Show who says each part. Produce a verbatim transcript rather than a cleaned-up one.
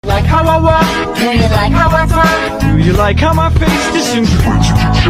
Speaker 1: Like how I walk? Do you like how I talk? Do you like how my face just seems to